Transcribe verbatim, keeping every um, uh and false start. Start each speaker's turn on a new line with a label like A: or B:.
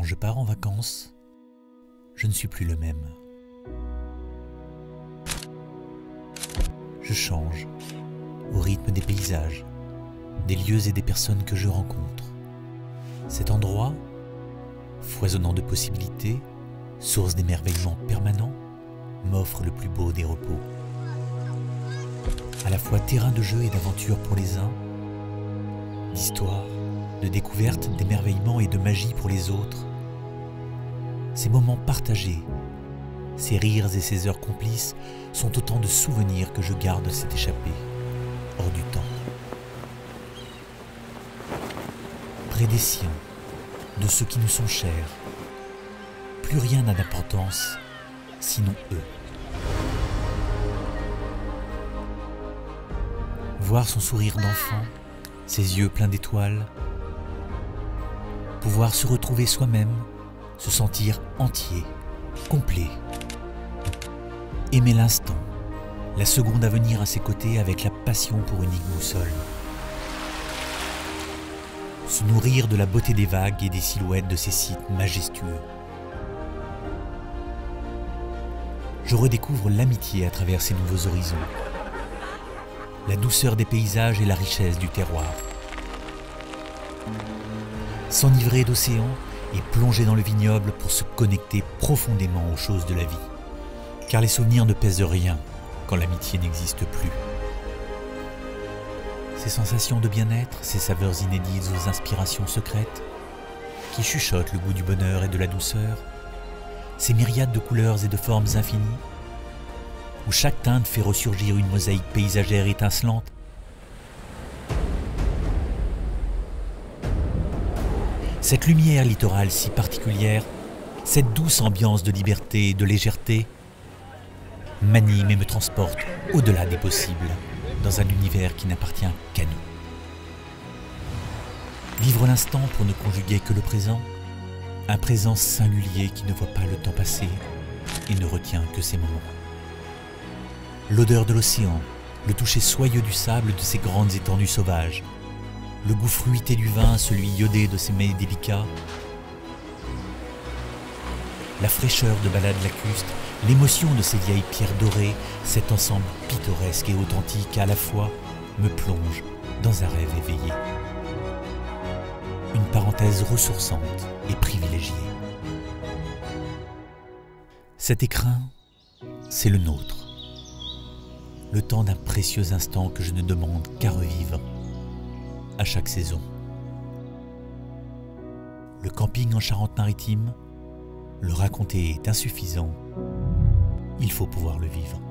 A: Quand je pars en vacances, je ne suis plus le même. Je change au rythme des paysages, des lieux et des personnes que je rencontre. Cet endroit, foisonnant de possibilités, source d'émerveillement permanent, m'offre le plus beau des repos. À la fois terrain de jeu et d'aventure pour les uns, d'histoire, de découverte, d'émerveillement et de magie pour les autres. Ces moments partagés, ces rires et ces heures complices sont autant de souvenirs que je garde s'est échappé, hors du temps. Près des siens, de ceux qui nous sont chers, plus rien n'a d'importance, sinon eux. Voir son sourire d'enfant, ses yeux pleins d'étoiles, pouvoir se retrouver soi-même, se sentir entier, complet. Aimer l'instant, la seconde à venir à ses côtés avec la passion pour unique boussole. Se nourrir de la beauté des vagues et des silhouettes de ces sites majestueux. Je redécouvre l'amitié à travers ces nouveaux horizons, la douceur des paysages et la richesse du terroir. S'enivrer d'océan et plonger dans le vignoble pour se connecter profondément aux choses de la vie. Car les souvenirs ne pèsent rien quand l'amitié n'existe plus. Ces sensations de bien-être, ces saveurs inédites aux inspirations secrètes, qui chuchotent le goût du bonheur et de la douceur, ces myriades de couleurs et de formes infinies, où chaque teinte fait ressurgir une mosaïque paysagère étincelante. Cette lumière littorale si particulière, cette douce ambiance de liberté et de légèreté, m'anime et me transporte au-delà des possibles, dans un univers qui n'appartient qu'à nous. Vivre l'instant pour ne conjuguer que le présent, un présent singulier qui ne voit pas le temps passer et ne retient que ses moments. L'odeur de l'océan, le toucher soyeux du sable de ces grandes étendues sauvages, le goût fruité du vin, celui iodé de ces mets délicats, la fraîcheur de balades lacustres, l'émotion de ces vieilles pierres dorées, cet ensemble pittoresque et authentique à la fois me plonge dans un rêve éveillé. Une parenthèse ressourçante et privilégiée. Cet écrin, c'est le nôtre. Le temps d'un précieux instant que je ne demande qu'à revivre à chaque saison. Le camping en Charente-Maritime, le raconter est insuffisant, il faut pouvoir le vivre.